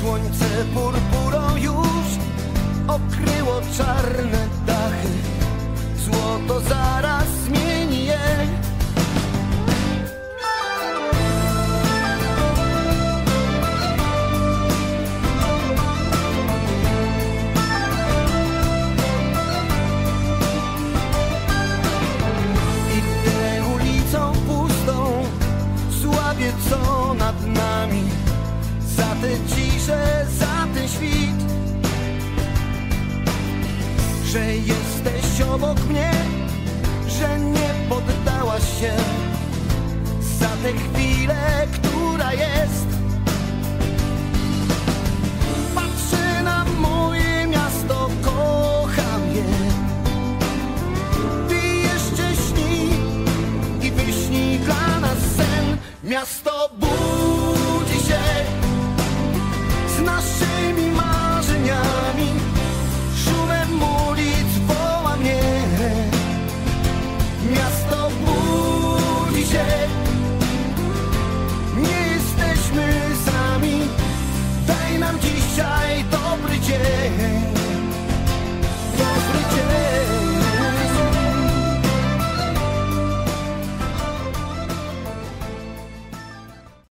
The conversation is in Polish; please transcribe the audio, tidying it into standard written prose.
Słońce purpurą już okryło czarne dachy. Złoto zaraz zmieni je. Idę ulicą pustą, słabię co nad nami. Za tę ciszę, za ten świt, że jesteś obok mnie, że nie poddałaś się. Za tę chwilę, która jest